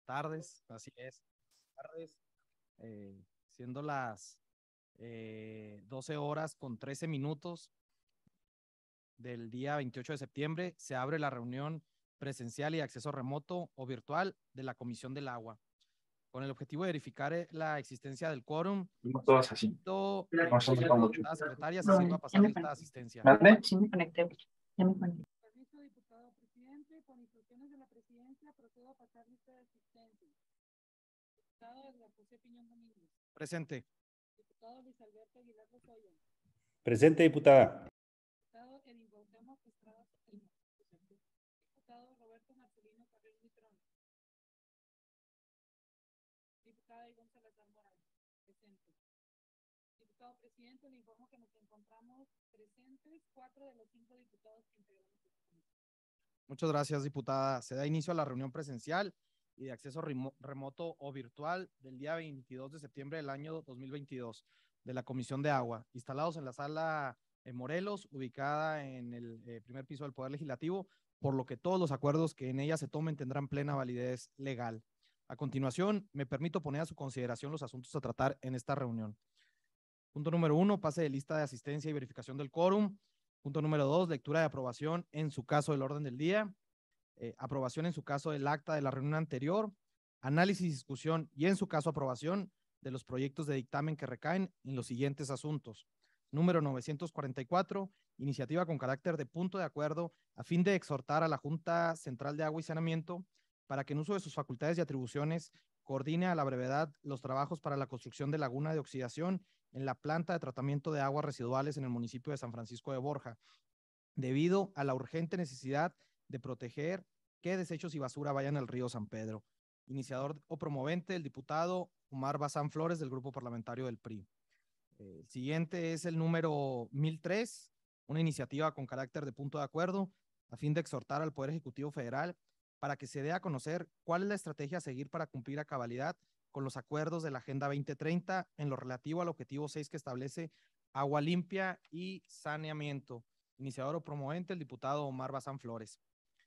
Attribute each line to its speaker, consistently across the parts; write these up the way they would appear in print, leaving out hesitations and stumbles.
Speaker 1: Tardes, así es. Tardes, siendo las 12 horas con 13 minutos del día 28 de septiembre, se abre la reunión presencial y de acceso remoto o virtual de la Comisión del Agua. Con el objetivo de verificar la existencia del quórum,
Speaker 2: No todas así. No se
Speaker 1: a
Speaker 2: nota
Speaker 1: la
Speaker 2: mucho.
Speaker 1: diputada secretaria si
Speaker 3: No,
Speaker 1: sirva a
Speaker 3: ya
Speaker 1: pasar
Speaker 3: me
Speaker 1: lista de
Speaker 3: conecté.
Speaker 1: asistencia.
Speaker 2: ¿Mande?
Speaker 3: Sí me conecté. Ya me conecté.
Speaker 4: Permiso, diputado presidente. Con instrucciones de la presidencia, procedo a pasar lista de asistencia. Diputado Edgar José Piñón Domínguez.
Speaker 1: Presente.
Speaker 4: Diputado Luis Alberto Aguilar Lozoya.
Speaker 5: Presente, diputada.
Speaker 4: Diputado Edwin Cuauhtémoc Estrada Sotelo. Diputado Roberto Marcelino Carril Mitrón. Diputada Ivonne Salazar Morales. Presente. Diputado presidente, le informo que nos encontramos presentes 4 de los 5 diputados que integramos el comité.
Speaker 1: Muchas gracias, diputada. Se da inicio a la reunión presencial y de acceso remoto o virtual del día 22 de septiembre del año 2022 de la Comisión de Agua, instalados en la sala Morelos, ubicada en el primer piso del Poder Legislativo, por lo que todos los acuerdos que en ella se tomen tendrán plena validez legal. A continuación, me permito poner a su consideración los asuntos a tratar en esta reunión. Punto número 1, pase de lista de asistencia y verificación del quórum. Punto número 2, lectura de aprobación en su caso del orden del día. Aprobación en su caso del acta de la reunión anterior. Análisis, discusión y en su caso aprobación de los proyectos de dictamen que recaen en los siguientes asuntos. Número 944, iniciativa con carácter de punto de acuerdo a fin de exhortar a la Junta Central de Agua y Saneamiento para que en uso de sus facultades y atribuciones coordine a la brevedad los trabajos para la construcción de laguna de oxidación en la planta de tratamiento de aguas residuales en el municipio de San Francisco de Borja, debido a la urgente necesidad de proteger que desechos y basura vayan al río San Pedro. Iniciador o promovente, el diputado Omar Bazán Flores, del Grupo Parlamentario del PRI. El siguiente es el número 1003, una iniciativa con carácter de punto de acuerdo a fin de exhortar al Poder Ejecutivo Federal para que se dé a conocer cuál es la estrategia a seguir para cumplir a cabalidad con los acuerdos de la Agenda 2030 en lo relativo al objetivo 6 que establece agua limpia y saneamiento. Iniciador o promovente, el diputado Omar Bazán Flores.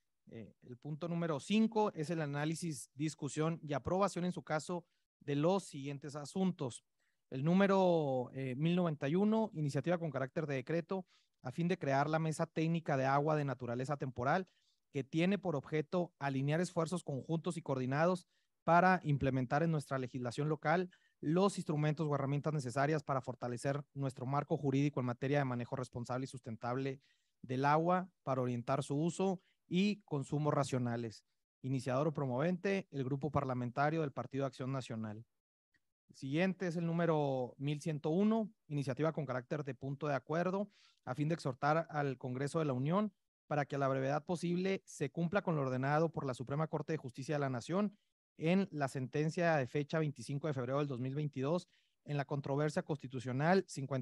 Speaker 1: El punto número 5 es el análisis, discusión y aprobación en su caso de los siguientes asuntos. El número 1091, iniciativa con carácter de decreto a fin de crear la Mesa Técnica de Agua de Naturaleza Temporal, que tiene por objeto alinear esfuerzos conjuntos y coordinados para implementar en nuestra legislación local los instrumentos o herramientas necesarias para fortalecer nuestro marco jurídico en materia de manejo responsable y sustentable del agua, para orientar su uso y consumos racionales. Iniciador o promovente, el Grupo Parlamentario del Partido de Acción Nacional. El siguiente es el número 1101, iniciativa con carácter de punto de acuerdo, a fin de exhortar al Congreso de la Unión para que a la brevedad posible se cumpla con lo ordenado por la Suprema Corte de Justicia de la Nación en la sentencia de fecha 25 de febrero del 2022 en la controversia constitucional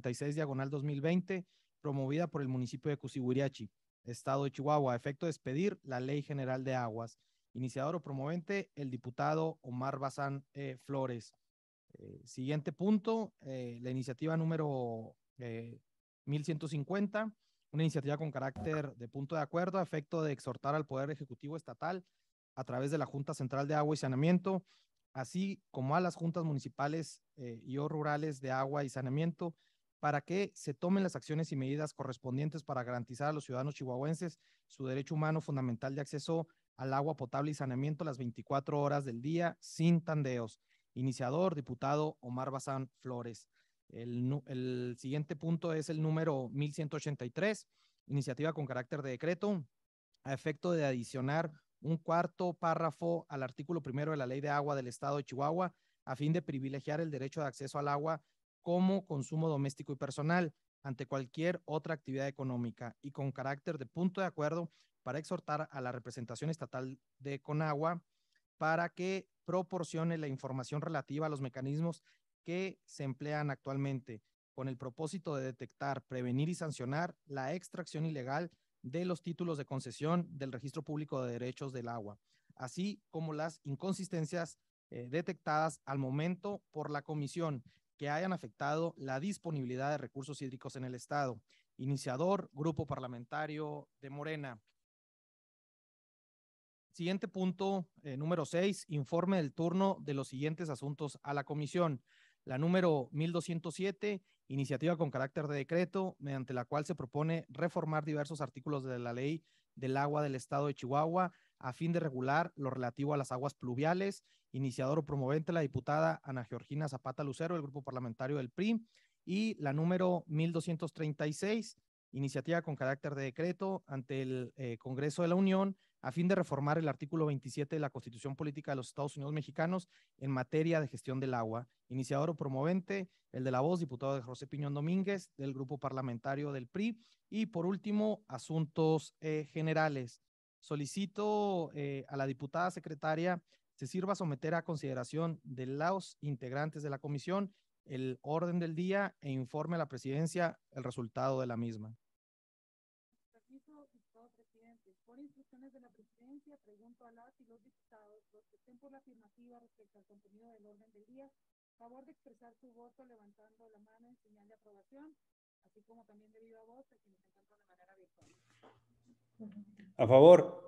Speaker 1: 56/2020, promovida por el municipio de Cusiguiriachi, Estado de Chihuahua, a efecto de expedir la Ley General de Aguas. Iniciador o promovente, el diputado Omar Bazán Flores. Siguiente punto, la iniciativa número 1150, una iniciativa con carácter de punto de acuerdo a efecto de exhortar al Poder Ejecutivo Estatal a través de la Junta Central de Agua y Saneamiento, así como a las juntas municipales y o rurales de agua y saneamiento, para que se tomen las acciones y medidas correspondientes para garantizar a los ciudadanos chihuahuenses su derecho humano fundamental de acceso al agua potable y saneamiento las 24 horas del día sin tandeos. Iniciador, diputado Omar Bazán Flores. El siguiente punto es el número 1183, iniciativa con carácter de decreto, a efecto de adicionar un cuarto párrafo al artículo primero de la Ley de Agua del Estado de Chihuahua, a fin de privilegiar el derecho de acceso al agua como consumo doméstico y personal ante cualquier otra actividad económica, y con carácter de punto de acuerdo para exhortar a la representación estatal de Conagua para que proporcione la información relativa a los mecanismos que se emplean actualmente con el propósito de detectar, prevenir y sancionar la extracción ilegal de los títulos de concesión del Registro Público de Derechos del Agua, así como las inconsistencias detectadas al momento por la comisión que hayan afectado la disponibilidad de recursos hídricos en el Estado. Iniciador, Grupo Parlamentario de Morena. Siguiente punto, número 6, informe del turno de los siguientes asuntos a la comisión. La número 1207, iniciativa con carácter de decreto, mediante la cual se propone reformar diversos artículos de la ley del agua del estado de Chihuahua a fin de regular lo relativo a las aguas pluviales. Iniciador o promovente la diputada Ana Georgina Zapata Lucero, del grupo parlamentario del PRI. Y la número 1236, iniciativa con carácter de decreto ante el Congreso de la Unión a fin de reformar el artículo 27 de la Constitución Política de los Estados Unidos Mexicanos en materia de gestión del agua. Iniciador o promovente, el de la voz, diputado de José Piñón Domínguez, del grupo parlamentario del PRI. Y por último, asuntos generales. Solicito a la diputada secretaria se sirva a someter a consideración de los integrantes de la comisión el orden del día e informe a la presidencia el resultado de la misma.
Speaker 4: Permiso, diputado presidente. Por instrucciones de la presidencia, pregunto a las y los diputados, los que estén por la afirmativa respecto al contenido del orden del día, favor de expresar su voto levantando la mano en señal de aprobación, así como también de viva voz a quienes se encuentran de manera virtual.
Speaker 5: A favor.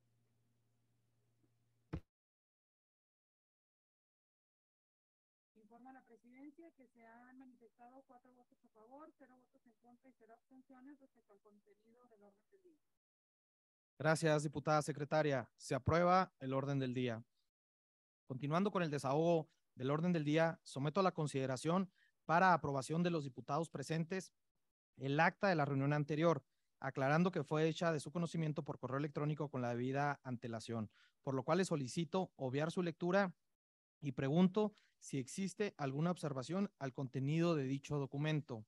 Speaker 4: Informa a la presidencia que se han manifestado 4 votos a favor, 0 votos en contra y 0 abstenciones respecto al contenido del orden del día.
Speaker 1: Gracias, diputada secretaria. Se aprueba el orden del día. Continuando con el desahogo del orden del día, someto a la consideración para aprobación de los diputados presentes el acta de la reunión anterior, aclarando que fue hecha de su conocimiento por correo electrónico con la debida antelación, por lo cual les solicito obviar su lectura y pregunto si existe alguna observación al contenido de dicho documento.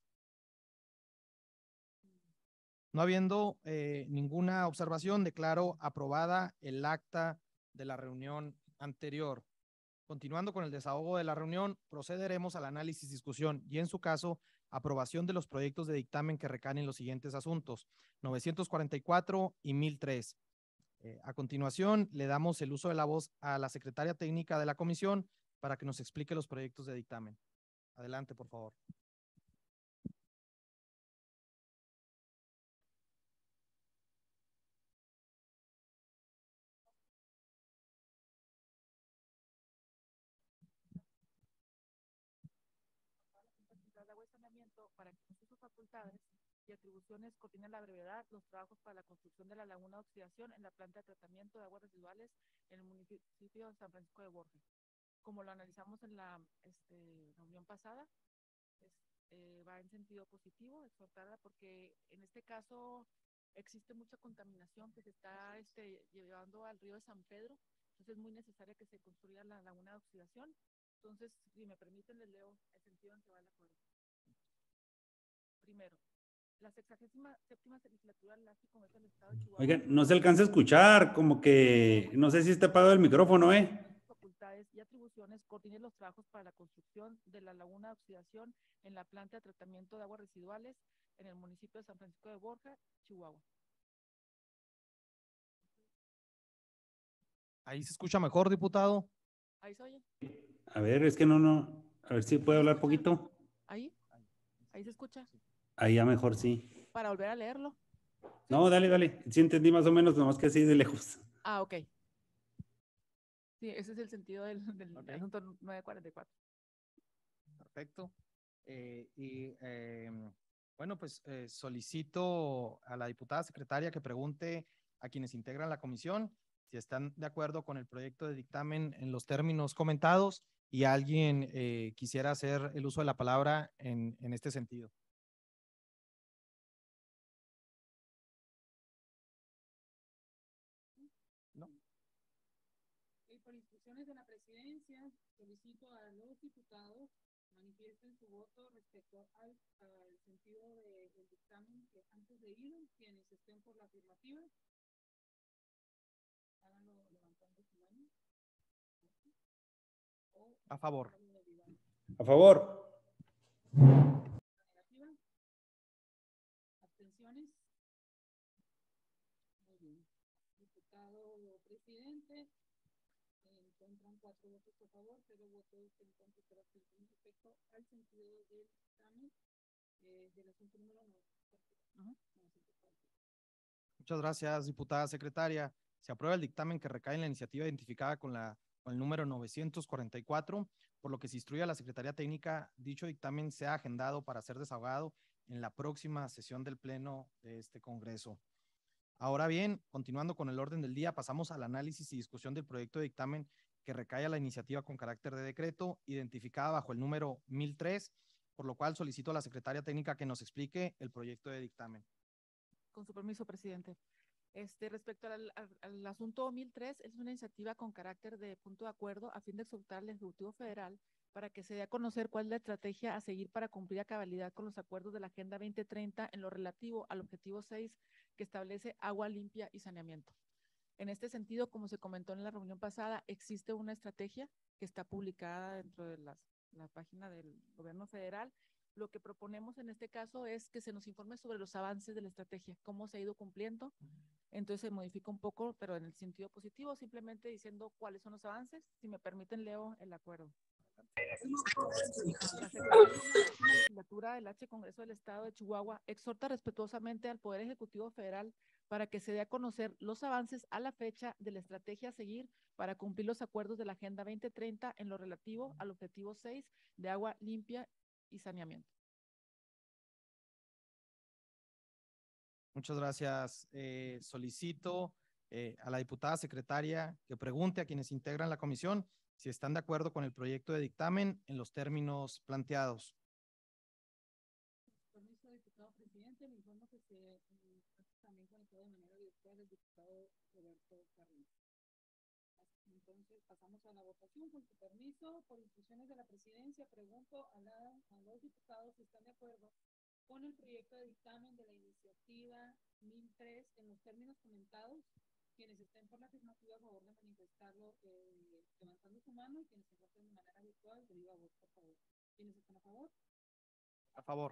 Speaker 1: No habiendo ninguna observación, declaro aprobada el acta de la reunión anterior. Continuando con el desahogo de la reunión, procederemos al análisis, discusión y, en su caso, aprobación de los proyectos de dictamen que recaen en los siguientes asuntos, 944 y 1003. A continuación, le damos el uso de la voz a la secretaria técnica de la comisión para que nos explique los proyectos de dictamen. Adelante, por favor.
Speaker 4: De agua y saneamiento, para que con sus facultades y atribuciones coordine la brevedad los trabajos para la construcción de la laguna de oxidación en la planta de tratamiento de aguas residuales en el municipio de San Francisco de Borja. Como lo analizamos en la reunión pasada, va en sentido positivo, exhortarla, porque en este caso existe mucha contaminación que se está llevando al río de San Pedro, entonces es muy necesaria que se construya la laguna de oxidación. Entonces, si me permiten, les leo el sentido en que va el acuerdo. Primero, la 67ª legislatura de la Comercio del Estado de Chihuahua.
Speaker 5: Oigan, no se alcanza a escuchar, como que no sé si está apagado el micrófono,
Speaker 4: Facultades y atribuciones, coordine los trabajos para la construcción de la laguna de oxidación en la planta de tratamiento de aguas residuales en el municipio de San Francisco de Borja, Chihuahua.
Speaker 1: Ahí se escucha mejor, diputado.
Speaker 4: Ahí se oye.
Speaker 5: A ver, es que no. A ver si puede hablar poquito.
Speaker 4: Ahí se escucha.
Speaker 5: Ahí ya mejor, sí.
Speaker 4: Para volver a leerlo. ¿Sí?
Speaker 5: No, dale. Sí entendí más o menos, nomás que así de lejos.
Speaker 4: Ah, ok. Sí, ese es el sentido del
Speaker 1: Okay.
Speaker 4: asunto 944.
Speaker 1: Perfecto. Bueno, pues solicito a la diputada secretaria que pregunte a quienes integran la comisión si están de acuerdo con el proyecto de dictamen en los términos comentados y alguien quisiera hacer el uso de la palabra en este sentido. ¿No?
Speaker 4: Por instrucciones de la presidencia, solicito a los diputados manifiesten su voto respecto al sentido del dictamen que antes de ir, quienes estén por la afirmativa, háganlo levantando su mano.
Speaker 1: A favor.
Speaker 5: A favor.
Speaker 4: Negativa. Abstenciones. Muy bien. Diputado presidente, encuentran 4 votos a favor, 0 votos en contra y 0 abstenciones respecto al sentido del dictamen del asunto número 9.
Speaker 1: Muchas gracias, diputada secretaria. Se aprueba el dictamen que recae en la iniciativa identificada con el número 944, por lo que se instruye a la Secretaría Técnica, dicho dictamen sea agendado para ser desahogado en la próxima sesión del Pleno de este Congreso. Ahora bien, continuando con el orden del día, pasamos al análisis y discusión del proyecto de dictamen que recae a la iniciativa con carácter de decreto, identificada bajo el número 1003, por lo cual solicito a la Secretaria Técnica que nos explique el proyecto de dictamen.
Speaker 4: Con su permiso, presidente. Respecto al asunto 1003, es una iniciativa con carácter de punto de acuerdo a fin de exhortar al Ejecutivo Federal para que se dé a conocer cuál es la estrategia a seguir para cumplir a cabalidad con los acuerdos de la Agenda 2030 en lo relativo al objetivo 6 que establece agua limpia y saneamiento. En este sentido, como se comentó en la reunión pasada, existe una estrategia que está publicada dentro de la página del Gobierno Federal. Lo que proponemos en este caso es que se nos informe sobre los avances de la estrategia, cómo se ha ido cumpliendo. Entonces se modifica un poco, pero en el sentido positivo, simplemente diciendo cuáles son los avances. Si me permiten, leo el acuerdo. La legislatura del H. Congreso del Estado de Chihuahua exhorta respetuosamente al Poder Ejecutivo Federal para que se dé a conocer los avances a la fecha de la estrategia a seguir para cumplir los acuerdos de la Agenda 2030 en lo relativo al objetivo 6 de agua limpia y saneamiento.
Speaker 1: Muchas gracias. Solicito a la diputada secretaria que pregunte a quienes integran la comisión si están de acuerdo con el proyecto de dictamen en los términos planteados.
Speaker 4: Permiso, diputado presidente, me informo que se también conectó de manera virtual el diputado Roberto Carrillo. Entonces pasamos a la votación. Con su permiso, por instrucciones de la presidencia, pregunto a los diputados si están de acuerdo con el proyecto de dictamen de la iniciativa 1003 en los términos comentados. Quienes estén por la afirmativa, a favor de manifestarlo levantando su mano, y quienes se encuentren de manera virtual, de viva voz, por favor. ¿Quiénes están a favor?
Speaker 1: A favor.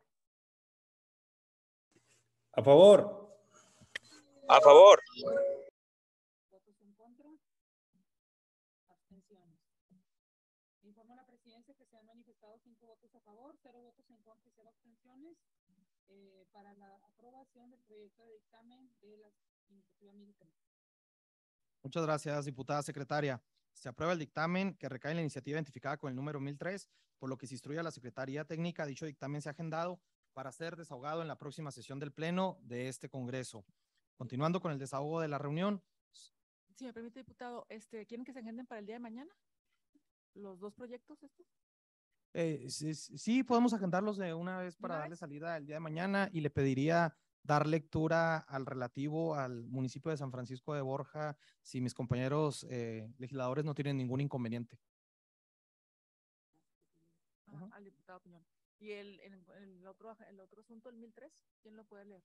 Speaker 5: A favor.
Speaker 2: A favor.
Speaker 4: ¿Votos en contra? Abstenciones. Informo a la presidencia que se han manifestado 5 votos a favor, 0 votos en contra y 0 abstenciones para la aprobación del proyecto de dictamen de la iniciativa 1003.
Speaker 1: Muchas gracias, diputada secretaria. Se aprueba el dictamen que recae en la iniciativa identificada con el número 1003, por lo que se instruye a la Secretaría Técnica. Dicho dictamen se ha agendado para ser desahogado en la próxima sesión del Pleno de este Congreso. Continuando con el desahogo de la reunión.
Speaker 4: Si me permite, diputado, ¿quieren que se agenden para el día de mañana? ¿Los dos proyectos estos?
Speaker 1: Sí, podemos agendarlos de una vez para darle salida el día de mañana, y le pediría dar lectura al relativo al municipio de San Francisco de Borja, si mis compañeros legisladores no tienen ningún inconveniente.
Speaker 4: Al diputado Piñón. ¿Y el otro asunto, el 1003? ¿Quién lo puede leer?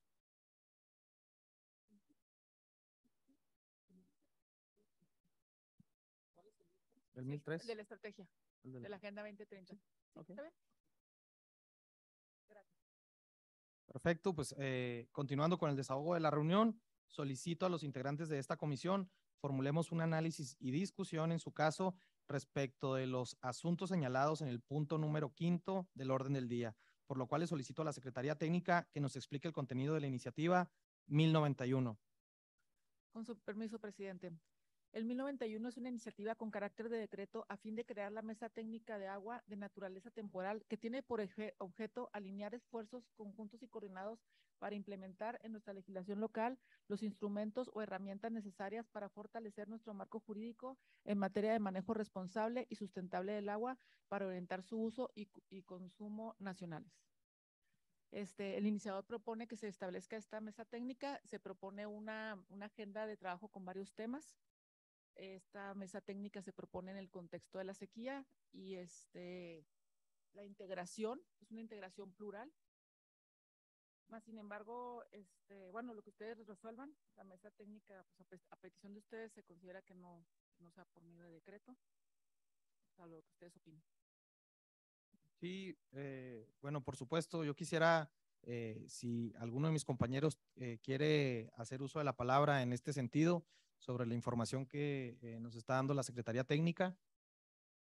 Speaker 1: ¿El 1003?
Speaker 4: De la estrategia, de la Agenda 2030.
Speaker 1: Okay.
Speaker 4: ¿Está bien? Gracias.
Speaker 1: Perfecto, pues continuando con el desahogo de la reunión, solicito a los integrantes de esta comisión formulemos un análisis y discusión en su caso respecto de los asuntos señalados en el punto número 5 del orden del día, por lo cual le solicito a la Secretaría Técnica que nos explique el contenido de la iniciativa 1091.
Speaker 4: Con su permiso, presidente. El 1091 es una iniciativa con carácter de decreto a fin de crear la Mesa Técnica de Agua de naturaleza temporal que tiene por objeto alinear esfuerzos conjuntos y coordinados para implementar en nuestra legislación local los instrumentos o herramientas necesarias para fortalecer nuestro marco jurídico en materia de manejo responsable y sustentable del agua para orientar su uso y consumo nacionales. El iniciador propone que se establezca esta mesa técnica, se propone una agenda de trabajo con varios temas. Esta mesa técnica se propone en el contexto de la sequía y la integración, es una integración plural. Más sin embargo, bueno, lo que ustedes resuelvan, la mesa técnica, pues a petición de ustedes, se considera que no sea por medio de decreto, a lo que ustedes opinen.
Speaker 1: Sí, bueno, por supuesto, yo quisiera, si alguno de mis compañeros quiere hacer uso de la palabra en este sentido, sobre la información que nos está dando la Secretaría Técnica.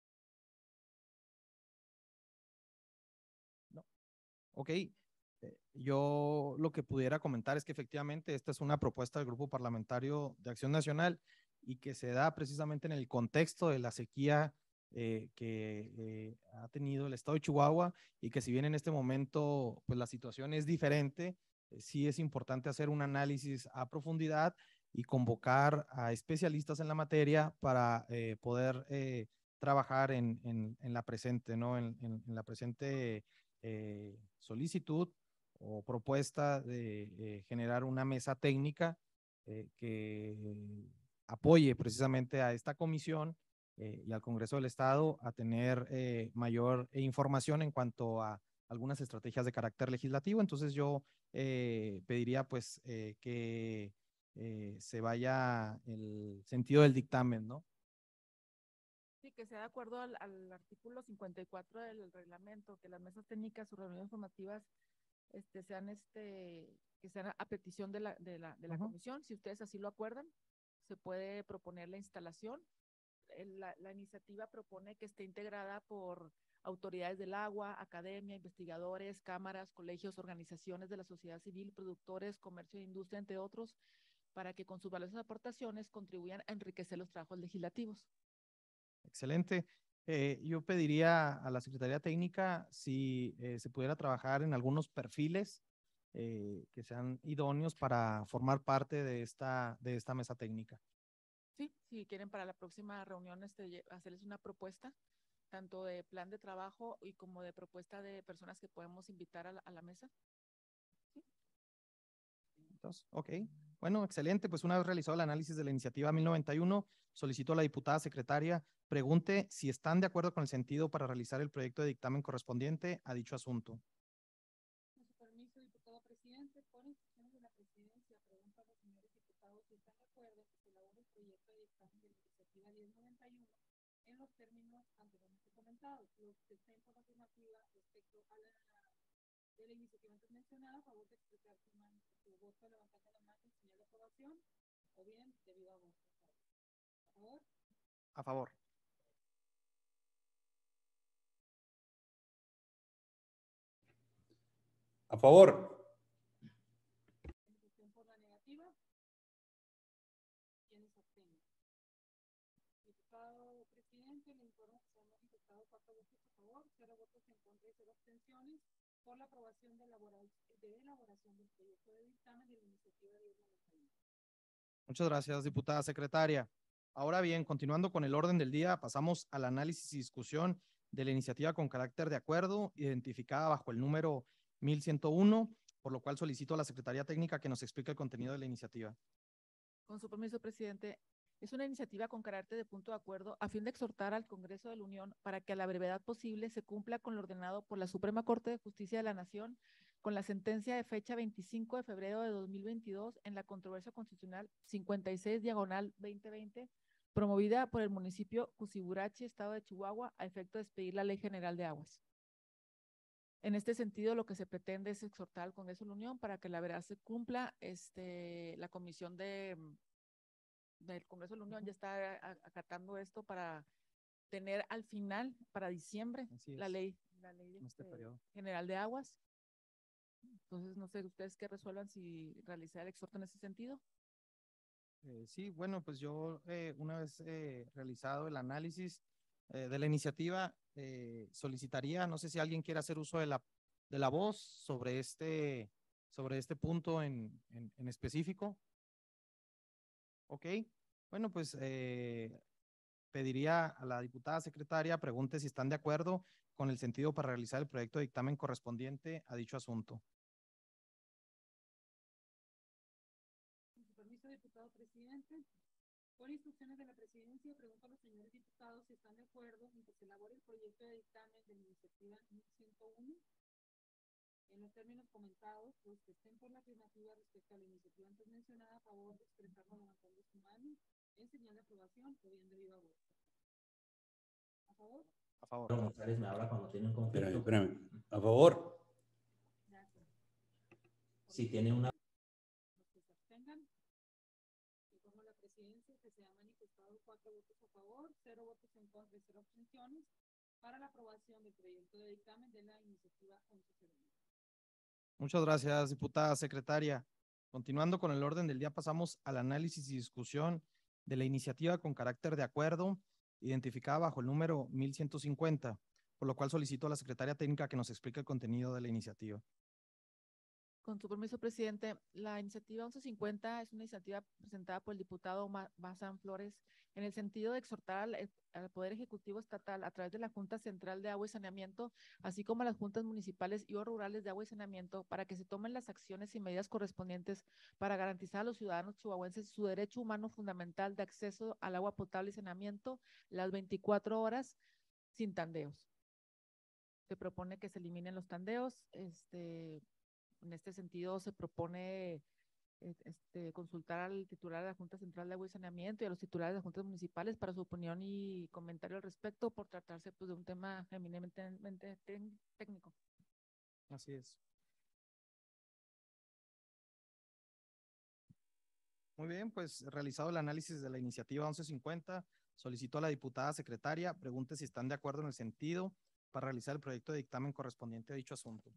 Speaker 1: No. Ok. Yo lo que pudiera comentar es que efectivamente esta es una propuesta del Grupo Parlamentario de Acción Nacional y que se da precisamente en el contexto de la sequía que ha tenido el estado de Chihuahua, y que si bien en este momento pues la situación es diferente, sí es importante hacer un análisis a profundidad y convocar a especialistas en la materia para poder trabajar en la presente, ¿no? En la presente solicitud o propuesta de generar una mesa técnica que apoye precisamente a esta comisión y al Congreso del Estado a tener mayor información en cuanto a algunas estrategias de carácter legislativo. Entonces yo pediría pues que se vaya el sentido del dictamen, ¿no?
Speaker 4: Sí, que sea de acuerdo al artículo 54 del reglamento, que las mesas técnicas o reuniones formativas sean que sean a petición de la comisión. Si ustedes así lo acuerdan, se puede proponer la instalación. La iniciativa propone que esté integrada por autoridades del agua, academia, investigadores, cámaras, colegios, organizaciones de la sociedad civil, productores, comercio e industria, entre otros, para que con sus valiosas aportaciones contribuyan a enriquecer los trabajos legislativos.
Speaker 1: Excelente. Yo pediría a la Secretaría Técnica si se pudiera trabajar en algunos perfiles que sean idóneos para formar parte de esta mesa técnica.
Speaker 4: Sí, si quieren para la próxima reunión hacerles una propuesta, tanto de plan de trabajo y como de propuesta de personas que podemos invitar a la mesa. ¿Sí?
Speaker 1: Entonces, ok. Bueno, excelente. Pues una vez realizado el análisis de la iniciativa 1091, solicito a la diputada secretaria pregunte si están de acuerdo con el sentido para realizar el proyecto de dictamen correspondiente a dicho asunto.
Speaker 6: Con su permiso, diputado presidente, por instrucciones de la presidencia, pregunto a los señores diputados si están de acuerdo que se elabore el proyecto de dictamen de la iniciativa 1091 en los términos anteriormente comentados. Los que estén por afirmativa respecto a de la iniciativa antes mencionada, a favor de expresar su voto levantando la mano en señal de aprobación, o bien debido a voto. ¿A favor?
Speaker 1: A favor.
Speaker 5: A favor.
Speaker 6: Por la negativa. ¿Quiénes abstengan? Diputado presidente, le informo que se han manifestado 4 votos a favor, 0 votos en contra y 0 abstenciones por la aprobación de elaboración del proyecto de dictamen de la iniciativa 1091.
Speaker 1: Muchas gracias, diputada secretaria. Ahora bien, continuando con el orden del día, pasamos al análisis y discusión de la iniciativa con carácter de acuerdo, identificada bajo el número 1101, por lo cual solicito a la Secretaría Técnica que nos explique el contenido de la iniciativa.
Speaker 4: Con su permiso, presidente, es una iniciativa con carácter de punto de acuerdo a fin de exhortar al Congreso de la Unión para que a la brevedad posible se cumpla con lo ordenado por la Suprema Corte de Justicia de la Nación con la sentencia de fecha 25 de febrero de 2022 en la controversia constitucional 56/2020, promovida por el municipio Cusiburachi, estado de Chihuahua, a efecto de expedir la Ley General de Aguas. En este sentido, lo que se pretende es exhortar al Congreso de la Unión para que la verdad se cumpla. La comisión del Congreso de la Unión ya está acatando esto para tener al final, para diciembre, la ley general de aguas. Entonces, no sé ustedes qué resuelvan si realizar el exhorto en ese sentido.
Speaker 1: Sí, bueno, pues yo una vez realizado el análisis de la iniciativa, solicitaría, no sé si alguien quiere hacer uso de la voz sobre este punto en específico. Ok, bueno, pues pediría a la diputada secretaria pregunte si están de acuerdo con el sentido para realizar el proyecto de dictamen correspondiente a dicho asunto.
Speaker 6: Con su permiso, diputado presidente, por instrucciones de la presidencia, pregunto a los señores diputados si están de acuerdo en que se elabore el proyecto de dictamen de la iniciativa 1101 en los términos comentados. Los que estén por la afirmativa respecto a la iniciativa antes mencionada, a favor de expresarlo levantando su mano en señal de aprobación o bien debido a voto. ¿A favor?
Speaker 1: A favor.
Speaker 7: González me habla cuando tiene un conflicto.
Speaker 5: Espérame. A favor.
Speaker 6: Gracias.
Speaker 7: Si tiene una...
Speaker 6: Los que se abstengan, informo a la presidencia que se han manifestado 4 votos a favor, 0 votos en contra y 0 abstenciones para la aprobación del proyecto de dictamen de la iniciativa 1101.
Speaker 1: Muchas gracias, diputada secretaria. Continuando con el orden del día, pasamos al análisis y discusión de la iniciativa con carácter de acuerdo, identificada bajo el número 1150, por lo cual solicito a la secretaria técnica que nos explique el contenido de la iniciativa.
Speaker 4: Con su permiso, presidente, la iniciativa 1150 es una iniciativa presentada por el diputado Bazán Flores en el sentido de exhortar al Poder Ejecutivo Estatal a través de la Junta Central de Agua y Saneamiento, así como a las juntas municipales y o rurales de agua y saneamiento, para que se tomen las acciones y medidas correspondientes para garantizar a los ciudadanos chihuahuenses su derecho humano fundamental de acceso al agua potable y saneamiento las 24 horas sin tandeos. Se propone que se eliminen los tandeos, en este sentido, se propone consultar al titular de la Junta Central de Agua y Saneamiento y a los titulares de las juntas municipales para su opinión y comentario al respecto, por tratarse pues, de un tema eminentemente técnico.
Speaker 1: Así es. Muy bien, pues realizado el análisis de la iniciativa 1150, solicito a la diputada secretaria, pregunte si están de acuerdo en el sentido para realizar el proyecto de dictamen correspondiente a dicho asunto.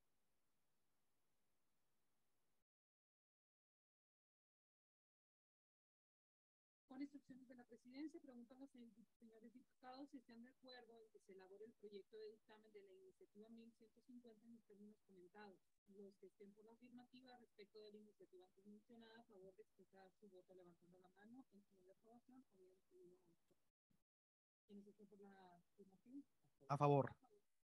Speaker 6: Con instrucciones de la presidencia, preguntan los señores diputados si están de acuerdo en que se elabore el proyecto de dictamen de la iniciativa 1150 en los términos comentados. Los que estén por la afirmativa respecto de la iniciativa antes mencionada, a favor de expresar su voto levantando la mano en señal de aprobación o bien escribiendo a mano. ¿Quiénes están por la afirmativa?
Speaker 1: A favor.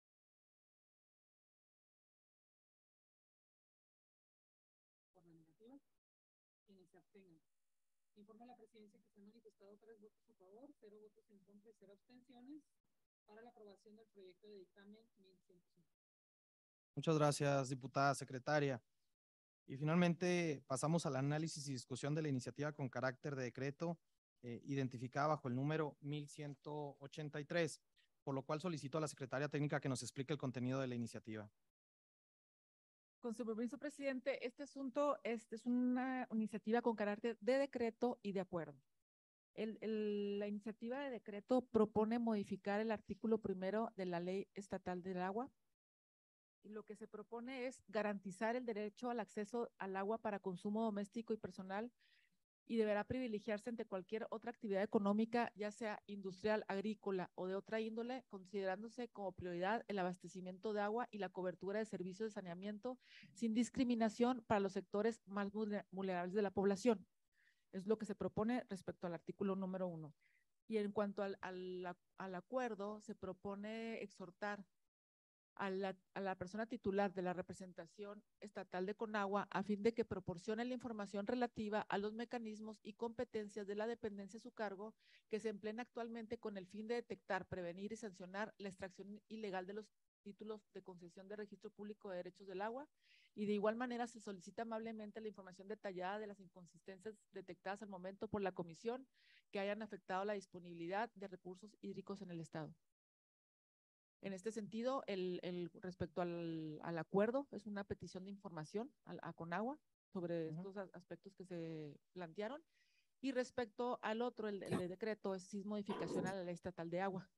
Speaker 6: Por la negativa. Quienes se abstengan. Informa a la presidencia que se han manifestado 3 votos a favor, 0 votos en contra y 0 abstenciones para la aprobación del proyecto de dictamen 1150.
Speaker 1: Muchas gracias, diputada secretaria. Y finalmente pasamos al análisis y discusión de la iniciativa con carácter de decreto identificada bajo el número 1183, por lo cual solicito a la secretaria técnica que nos explique el contenido de la iniciativa.
Speaker 4: Con su permiso, presidente, este asunto es una iniciativa con carácter de decreto y de acuerdo. La iniciativa de decreto propone modificar el artículo 1 de la Ley Estatal del Agua. Y lo que se propone es garantizar el derecho al acceso al agua para consumo doméstico y personal y deberá privilegiarse ante cualquier otra actividad económica, ya sea industrial, agrícola o de otra índole, considerándose como prioridad el abastecimiento de agua y la cobertura de servicios de saneamiento sin discriminación para los sectores más vulnerables de la población. Es lo que se propone respecto al artículo número 1. Y en cuanto al acuerdo, se propone exhortar a la persona titular de la representación estatal de Conagua a fin de que proporcione la información relativa a los mecanismos y competencias de la dependencia a su cargo que se emplean actualmente con el fin de detectar, prevenir y sancionar la extracción ilegal de los títulos de concesión de registro público de derechos del agua, y de igual manera se solicita amablemente la información detallada de las inconsistencias detectadas al momento por la comisión que hayan afectado la disponibilidad de recursos hídricos en el Estado. En este sentido, respecto al acuerdo, es una petición de información a Conagua sobre estos aspectos que se plantearon. Y respecto al otro, el de decreto, es modificación a la Ley Estatal de Agua.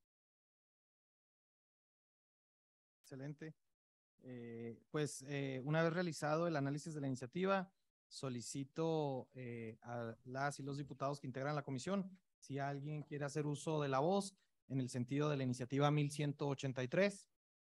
Speaker 1: Excelente. Una vez realizado el análisis de la iniciativa, solicito a las y los diputados que integran la comisión, si alguien quiere hacer uso de la voz en el sentido de la iniciativa 1183.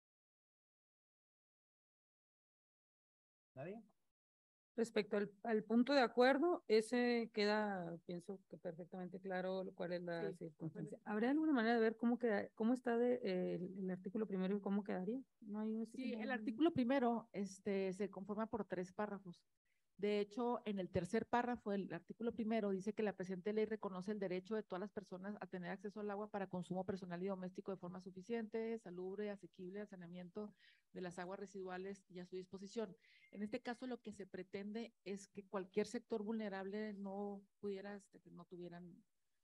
Speaker 1: ¿Nadie?
Speaker 6: Respecto al punto de acuerdo, ese queda, pienso que perfectamente claro cuál es la circunstancia. ¿Habrá alguna manera de ver cómo está el artículo 1 y cómo quedaría? ¿No hay
Speaker 4: Sí, el artículo 1 se conforma por 3 párrafos. De hecho, en el tercer párrafo del artículo 1 dice que la presente ley reconoce el derecho de todas las personas a tener acceso al agua para consumo personal y doméstico de forma suficiente, salubre, asequible, al saneamiento de las aguas residuales y a su disposición. En este caso, lo que se pretende es que cualquier sector vulnerable no pudiera, que no tuvieran,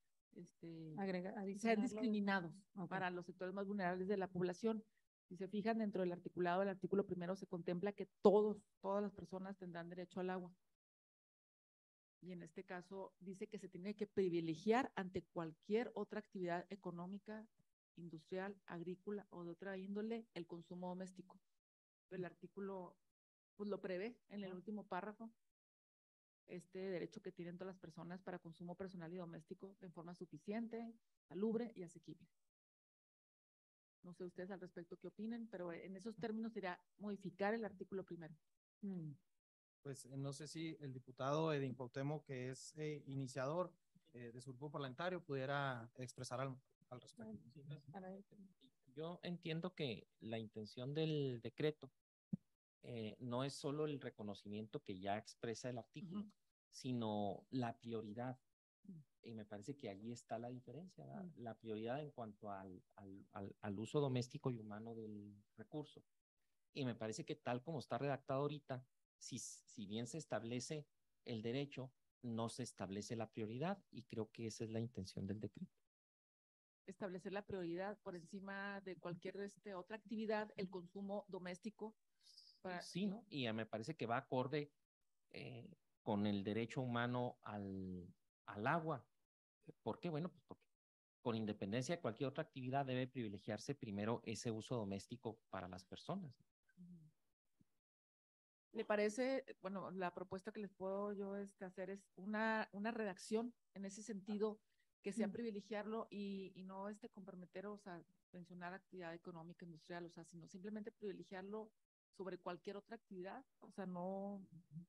Speaker 4: sean discriminados para los sectores más vulnerables de la población. Si se fijan, dentro del articulado del artículo 1 se contempla que todas las personas tendrán derecho al agua. Y en este caso dice que se tiene que privilegiar ante cualquier otra actividad económica, industrial, agrícola o de otra índole el consumo doméstico. El artículo pues lo prevé en el último párrafo, este derecho que tienen todas las personas para consumo personal y doméstico en forma suficiente, salubre y asequible. No sé ustedes al respecto qué opinen, pero en esos términos sería modificar el artículo primero.
Speaker 1: Pues no sé si el diputado Edín Cuauhtémoc, que es iniciador de su grupo parlamentario, pudiera expresar al respecto.
Speaker 8: Yo entiendo que la intención del decreto no es solo el reconocimiento que ya expresa el artículo, sino la prioridad. Y me parece que allí está la diferencia, ¿verdad? La prioridad en cuanto al uso doméstico y humano del recurso. Y me parece que tal como está redactado ahorita, si bien se establece el derecho, no se establece la prioridad, y creo que esa es la intención del decreto.
Speaker 4: Establecer la prioridad por encima de cualquier otra actividad, el consumo doméstico.
Speaker 8: Sí, ¿no? Y me parece que va acorde con el derecho humano al agua. ¿Por qué? Bueno, pues porque con independencia de cualquier otra actividad debe privilegiarse primero ese uso doméstico para las personas.
Speaker 4: ¿Le parece, bueno, la propuesta que les puedo yo hacer es una redacción en ese sentido, que sea privilegiarlo y no comprometer, o sea, mencionar actividad económica, industrial, o sea, sino simplemente privilegiarlo sobre cualquier otra actividad, o sea, no.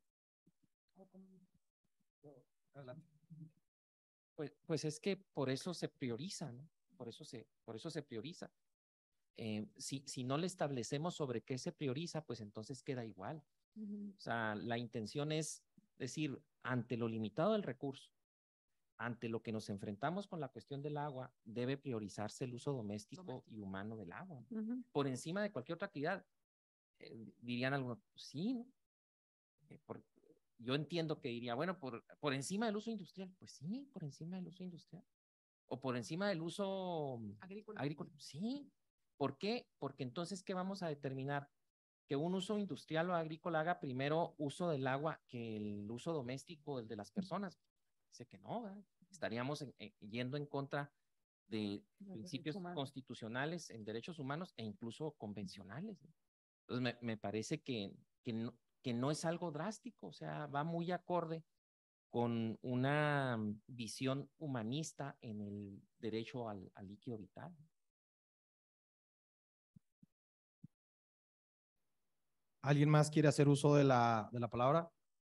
Speaker 1: Adelante.
Speaker 8: Pues es que por eso se prioriza, ¿no? Por eso se prioriza. Si no le establecemos sobre qué se prioriza, pues entonces queda igual. O sea, la intención es decir, ante lo limitado del recurso, ante lo que nos enfrentamos con la cuestión del agua, debe priorizarse el uso doméstico y humano del agua, ¿no? Por encima de cualquier otra actividad. Dirían algunos, sí, ¿no? Yo entiendo que diría, bueno, por encima del uso industrial, pues sí, por encima del uso industrial. O por encima del uso agrícola, sí. ¿Por qué? Porque entonces, ¿qué vamos a determinar? Que un uso industrial o agrícola haga primero uso del agua que el uso doméstico, el de las personas. Dice que no, ¿verdad? Estaríamos yendo en contra de principios constitucionales en derechos humanos e incluso convencionales, ¿no? Entonces, me parece que no es algo drástico, o sea, va muy acorde con una visión humanista en el derecho al líquido vital.
Speaker 1: ¿Alguien más quiere hacer uso de la palabra?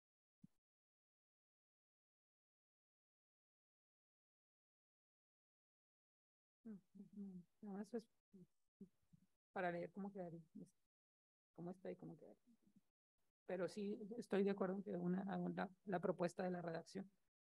Speaker 6: No, eso es para leer cómo quedaría, cómo está y cómo quedaría. Pero sí estoy de acuerdo en que la propuesta de la redacción.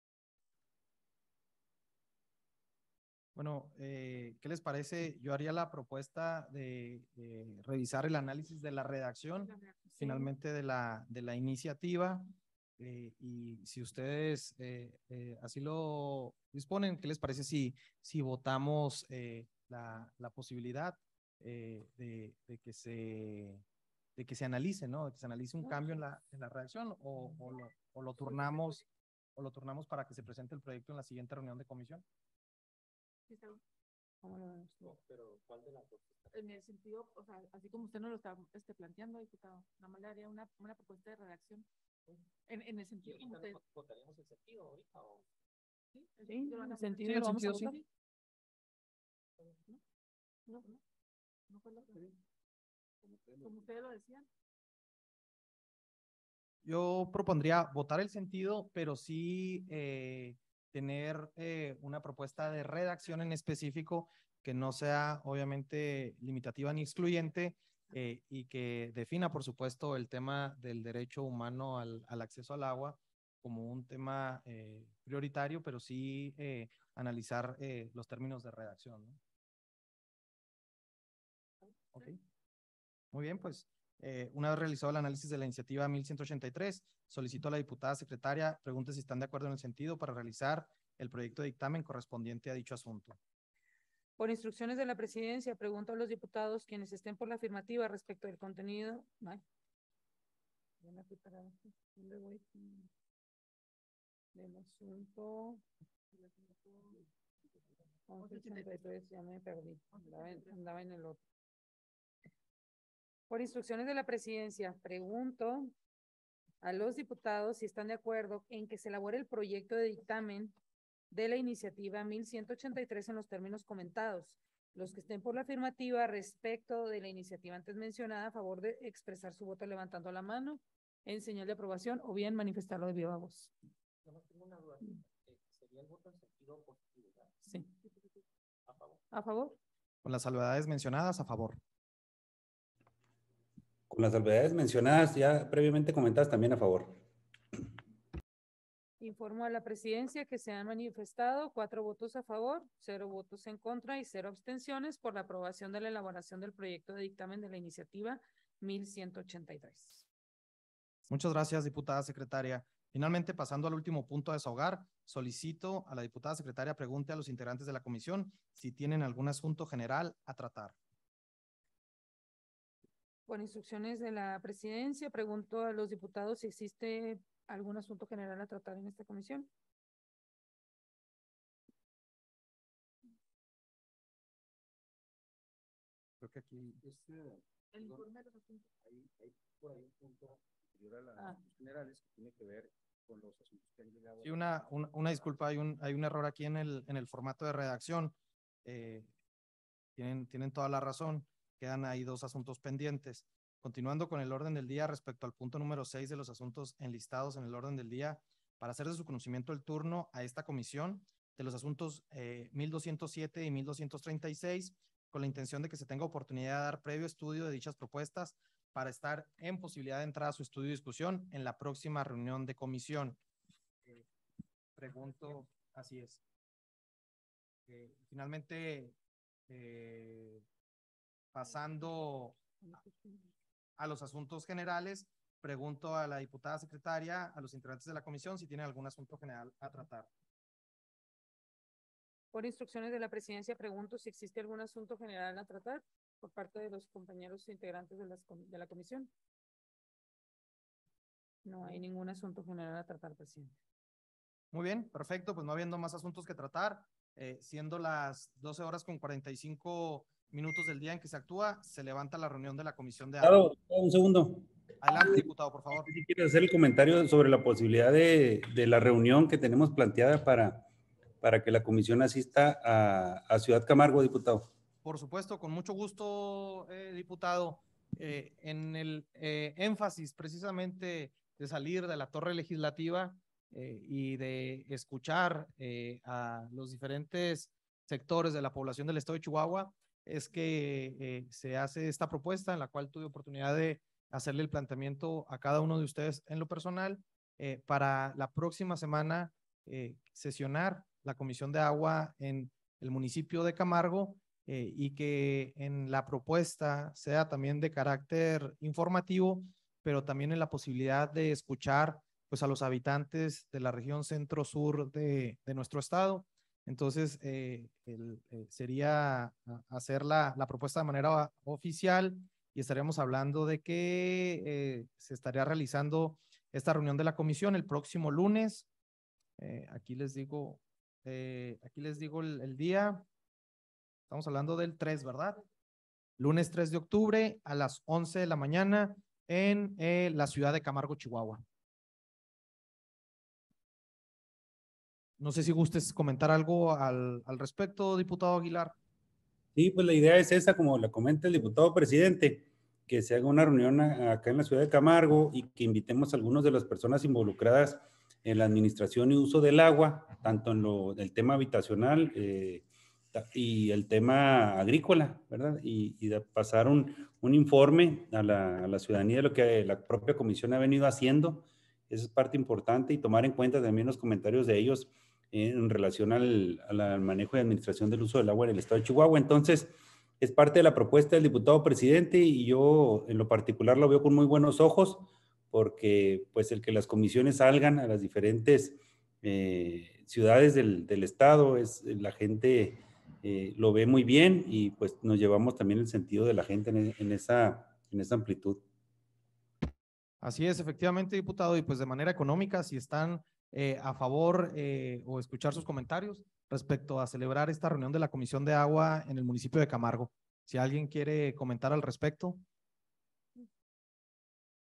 Speaker 1: Bueno, ¿qué les parece? Yo haría la propuesta de revisar el análisis de la redacción, finalmente de la iniciativa, y si ustedes así lo disponen, ¿qué les parece si votamos la posibilidad de que se analice, ¿no? De que se analice un cambio en la redacción, o lo turnamos para que se presente el proyecto en la siguiente reunión de comisión?
Speaker 8: No, pero ¿cuál de las dos?
Speaker 4: En el sentido, o sea, así como usted nos lo está planteando, diputado, nada más le haría una propuesta de redacción. En el sentido, como usted.
Speaker 8: ¿Votaríamos el sentido ahorita o?
Speaker 4: Sí,
Speaker 6: el sentido,
Speaker 1: Sí, el
Speaker 6: lo vamos a
Speaker 1: sentido,
Speaker 6: votar.
Speaker 1: sí.
Speaker 4: No fue lo que. Como ustedes lo decían.
Speaker 1: Yo propondría votar el sentido, pero sí tener una propuesta de redacción en específico que no sea obviamente limitativa ni excluyente, y que defina, por supuesto, el tema del derecho humano al acceso al agua como un tema prioritario, pero sí analizar los términos de redacción, ¿no? Ok. Muy bien, pues una vez realizado el análisis de la iniciativa 1183, solicito a la diputada secretaria pregunte si están de acuerdo en el sentido para realizar el proyecto de dictamen correspondiente a dicho asunto.
Speaker 6: Por instrucciones de la presidencia, pregunto a los diputados quienes estén por la afirmativa respecto del contenido. Ay, ya me fui para abajo. ¿Dónde voy? Del asunto 1183, ya me perdí. Andaba en el otro. Por instrucciones de la presidencia, pregunto a los diputados si están de acuerdo en que se elabore el proyecto de dictamen de la iniciativa 1183 en los términos comentados. Los que estén por la afirmativa respecto de la iniciativa antes mencionada, a favor de expresar su voto levantando la mano en señal de aprobación o bien manifestarlo de viva voz.
Speaker 8: No tengo una duda. ¿Sería el voto en sentido positivo?
Speaker 6: Sí.
Speaker 8: A favor.
Speaker 6: ¿A favor?
Speaker 1: Con las salvedades mencionadas, a favor.
Speaker 5: Con las salvedades mencionadas, ya previamente comentadas, también a favor.
Speaker 6: Informo a la presidencia que se han manifestado 4 votos a favor, 0 votos en contra y 0 abstenciones por la aprobación de la elaboración del proyecto de dictamen de la iniciativa 1183.
Speaker 1: Muchas gracias, diputada secretaria. Finalmente, pasando al último punto a desahogar, solicito a la diputada secretaria pregunte a los integrantes de la comisión si tienen algún asunto general a tratar.
Speaker 6: Por instrucciones de la presidencia, pregunto a los diputados si existe algún asunto general a tratar en esta comisión.
Speaker 1: Creo que aquí
Speaker 4: El informe de los asuntos.
Speaker 9: Hay por ahí un punto anterior a las asuntos generales que tiene que ver con los asuntos que han llegado.
Speaker 1: sí, una disculpa, hay un error aquí en el formato de redacción. Tienen toda la razón. Quedan ahí 2 asuntos pendientes. Continuando con el orden del día respecto al punto número 6 de los asuntos enlistados en el orden del día, para hacer de su conocimiento el turno a esta comisión de los asuntos 1207 y 1236, con la intención de que se tenga oportunidad de dar previo estudio de dichas propuestas para estar en posibilidad de entrar a su estudio y discusión en la próxima reunión de comisión. Pregunto, así es. Finalmente, pasando a los asuntos generales, pregunto a la diputada secretaria, a los integrantes de la comisión, si tienen algún asunto general a tratar.
Speaker 6: Por instrucciones de la presidencia, pregunto si existe algún asunto general a tratar por parte de los compañeros integrantes de la comisión. No hay ningún asunto general a tratar, presidente.
Speaker 1: Muy bien, perfecto, pues no habiendo más asuntos que tratar, siendo las 12:45 del día en que se actúa, se levanta la reunión de la comisión de agua.
Speaker 5: Un segundo.
Speaker 1: Adelante, diputado, por favor.
Speaker 5: Sí, quiero hacer el comentario sobre la posibilidad de la reunión que tenemos planteada para que la comisión asista a Ciudad Camargo, diputado.
Speaker 1: Por supuesto, con mucho gusto, diputado. En el énfasis precisamente de salir de la torre legislativa y de escuchar a los diferentes sectores de la población del estado de Chihuahua, es que se hace esta propuesta en la cual tuve oportunidad de hacerle el planteamiento a cada uno de ustedes en lo personal para la próxima semana sesionar la Comisión de Agua en el municipio de Camargo y que en la propuesta sea también de carácter informativo, pero también en la posibilidad de escuchar pues a los habitantes de la región centro-sur de nuestro estado. Entonces, sería hacer la propuesta de manera oficial y estaríamos hablando de que se estaría realizando esta reunión de la comisión el próximo lunes. Aquí les digo el día. Estamos hablando del 3, ¿verdad? Lunes 3 de octubre a las 11 de la mañana en la ciudad de Camargo, Chihuahua. No sé si gustes comentar algo al respecto, diputado Aguilar.
Speaker 5: Sí, pues la idea es esa, como la comenta el diputado presidente, que se haga una reunión acá en la ciudad de Camargo y que invitemos a algunas de las personas involucradas en la administración y uso del agua, tanto en el tema habitacional y el tema agrícola, ¿verdad? Y de pasar un informe a la ciudadanía de lo que la propia comisión ha venido haciendo. Esa es parte importante, y tomar en cuenta también los comentarios de ellos en relación al manejo y administración del uso del agua en el estado de Chihuahua. Entonces, es parte de la propuesta del diputado presidente y yo en lo particular lo veo con muy buenos ojos, porque pues el que las comisiones salgan a las diferentes ciudades del estado, la gente lo ve muy bien y pues nos llevamos también el sentido de la gente en esa amplitud.
Speaker 1: Así es, efectivamente, diputado, y pues de manera económica, si están a favor o escuchar sus comentarios respecto a celebrar esta reunión de la Comisión de Agua en el municipio de Camargo. Si alguien quiere comentar al respecto.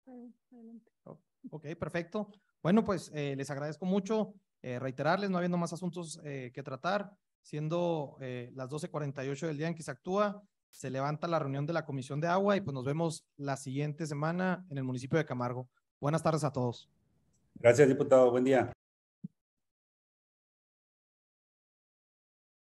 Speaker 6: Adelante.
Speaker 1: Ok, perfecto. Bueno, pues les agradezco mucho. Reiterarles, no habiendo más asuntos que tratar, siendo las 12:48 del día en que se actúa, se levanta la reunión de la Comisión de Agua y pues nos vemos la siguiente semana en el municipio de Camargo. Buenas tardes a todos.
Speaker 5: Gracias, diputado. Buen día.